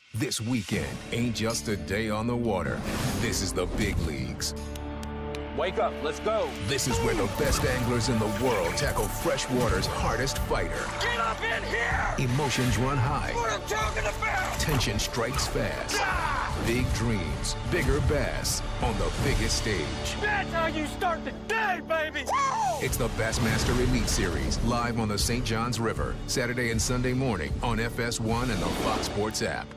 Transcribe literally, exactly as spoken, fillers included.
This weekend ain't just a day on the water. This is the big leagues. Wake up, let's go. This is where the best anglers in the world tackle freshwater's hardest fighter. Get up in here! Emotions run high. What I'm talking about! Tension strikes fast. Ah! Big dreams, bigger bass on the biggest stage. That's how you start the day, baby! Woo! It's the Bassmaster Elite Series, live on the Saint Johns River, Saturday and Sunday morning on F S one and the Fox Sports app.